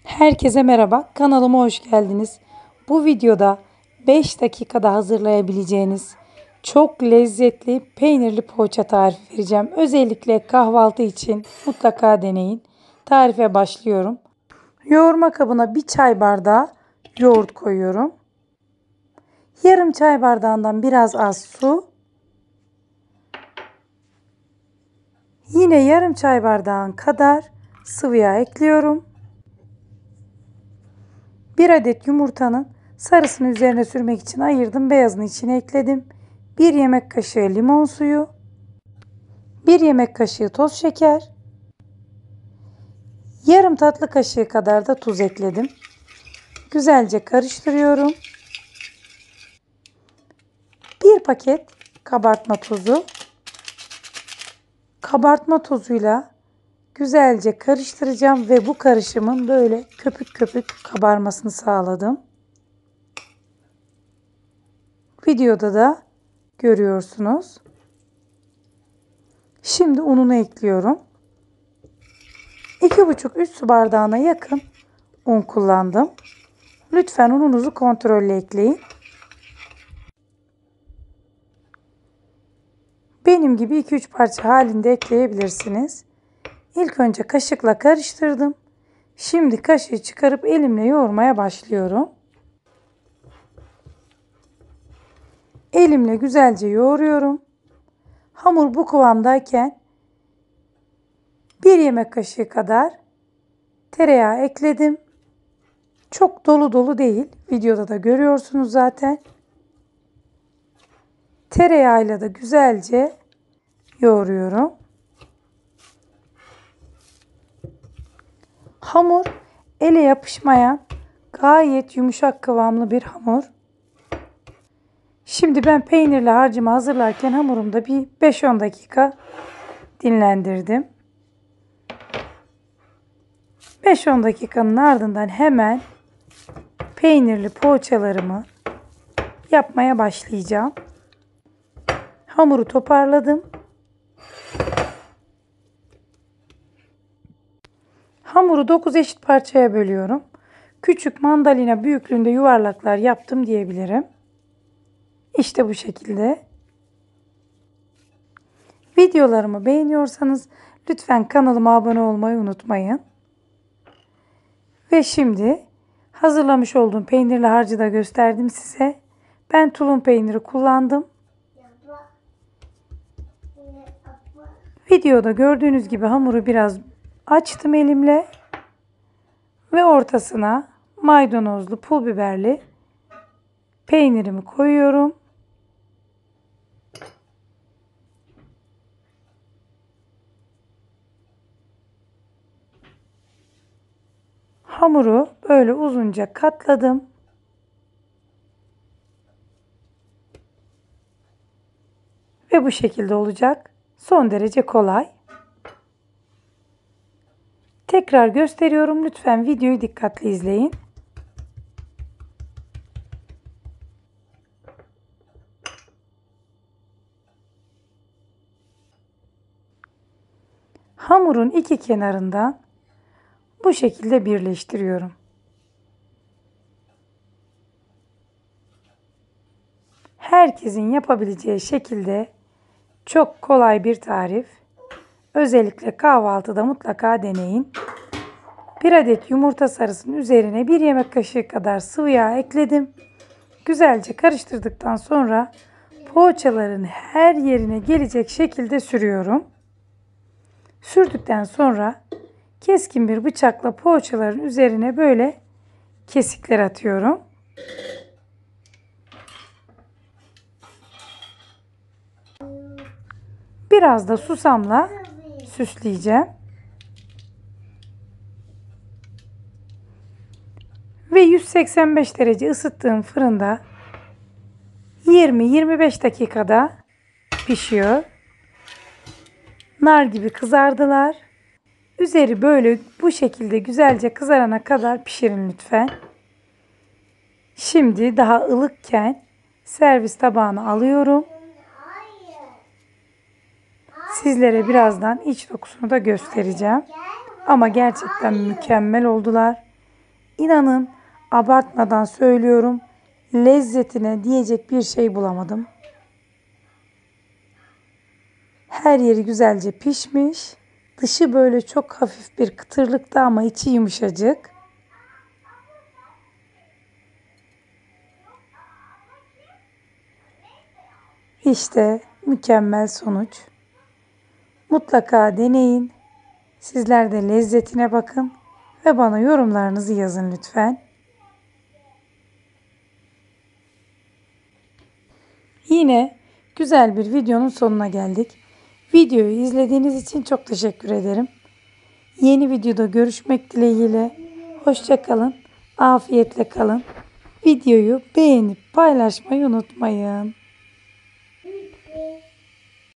Herkese merhaba, kanalıma hoş geldiniz. Bu videoda 5 dakikada hazırlayabileceğiniz çok lezzetli peynirli poğaça tarifi vereceğim. Özellikle kahvaltı için mutlaka deneyin. Tarife başlıyorum. Yoğurma kabına 1 çay bardağı yoğurt koyuyorum. Yarım çay bardağından biraz az su. Yine yarım çay bardağı kadar sıvı yağ ekliyorum. 1 adet yumurtanın sarısını üzerine sürmek için ayırdım. Beyazını içine ekledim. 1 yemek kaşığı limon suyu. 1 yemek kaşığı toz şeker. Yarım tatlı kaşığı kadar da tuz ekledim. Güzelce karıştırıyorum. 1 paket kabartma tozu. Kabartma tozuyla güzelce karıştıracağım ve bu karışımın böyle köpük köpük kabarmasını sağladım. Videoda da görüyorsunuz. Şimdi ununu ekliyorum. 2,5-3 su bardağına yakın un kullandım. Lütfen ununuzu kontrollü ekleyin. Benim gibi 2-3 parça halinde ekleyebilirsiniz. İlk önce kaşıkla karıştırdım. Şimdi kaşığı çıkarıp elimle yoğurmaya başlıyorum. Elimle güzelce yoğuruyorum. Hamur bu kıvamdayken 1 yemek kaşığı kadar tereyağı ekledim. Çok dolu dolu değil. Videoda da görüyorsunuz zaten. Tereyağıyla da güzelce yoğuruyorum. Hamur ele yapışmayan gayet yumuşak kıvamlı bir hamur. Şimdi ben peynirli harcımı hazırlarken hamurumda bir 5-10 dakika dinlendirdim. 5-10 dakikanın ardından hemen peynirli poğaçalarımı yapmaya başlayacağım. Hamuru toparladım. Hamuru 9 eşit parçaya bölüyorum. Küçük mandalina büyüklüğünde yuvarlaklar yaptım diyebilirim. İşte bu şekilde. Videolarımı beğeniyorsanız lütfen kanalıma abone olmayı unutmayın. Ve şimdi hazırlamış olduğum peynirli harcı da gösterdim size. Ben tulum peyniri kullandım. Videoda gördüğünüz gibi hamuru biraz açtım elimle. Ve ortasına maydanozlu, pul biberli peynirimi koyuyorum. Hamuru böyle uzunca katladım. Ve bu şekilde olacak. Son derece kolay. Tekrar gösteriyorum. Lütfen videoyu dikkatli izleyin. Hamurun iki kenarından bu şekilde birleştiriyorum. Herkesin yapabileceği şekilde çok kolay bir tarif. Özellikle kahvaltıda mutlaka deneyin. 1 adet yumurta sarısının üzerine 1 yemek kaşığı kadar sıvı yağ ekledim. Güzelce karıştırdıktan sonra poğaçaların her yerine gelecek şekilde sürüyorum. Sürdükten sonra keskin bir bıçakla poğaçaların üzerine böyle kesikler atıyorum. Biraz da susamla süsleyeceğim. Ve 185 derece ısıttığım fırında 20-25 dakikada pişiyor. Nar gibi kızardılar. Üzeri böyle bu şekilde güzelce kızarana kadar pişirin lütfen. Şimdi daha ılıkken servis tabağına alıyorum. Sizlere birazdan iç dokusunu da göstereceğim. Ama gerçekten mükemmel oldular. İnanın abartmadan söylüyorum, lezzetine diyecek bir şey bulamadım. Her yeri güzelce pişmiş. Dışı böyle çok hafif bir kıtırlıkta ama içi yumuşacık. İşte mükemmel sonuç. Mutlaka deneyin. Sizler de lezzetine bakın ve bana yorumlarınızı yazın lütfen. Yine güzel bir videonun sonuna geldik. Videoyu izlediğiniz için çok teşekkür ederim. Yeni videoda görüşmek dileğiyle. Hoşça kalın. Afiyetle kalın. Videoyu beğenip paylaşmayı unutmayın.